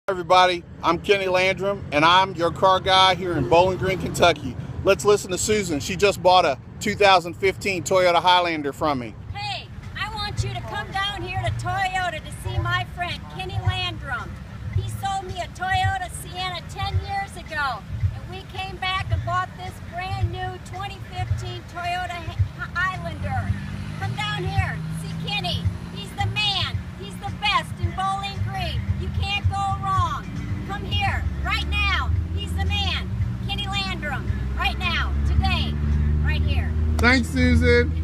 Everybody, I'm Kinny Landrum, and I'm your car guy here in Bowling Green, Kentucky. Let's listen to Susan. She just bought a 2015 Toyota Highlander from me. Hey, I want you to come down here to Toyota to see my friend, Kinny Landrum. He sold me a Toyota Sienna 10 years ago, and we came back and bought this brand new 2015 Toyota Highlander. Come down here, see Kinny. He's the man. He's the best in Bowling Green. You can't go wrong. Come here, right now. He's the man. Kinny Landrum, right now, today, right here. Thanks, Susan.